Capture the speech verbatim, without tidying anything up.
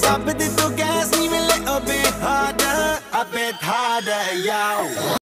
Stop it, do gas, leave a little bit harder, a bit harder, yo.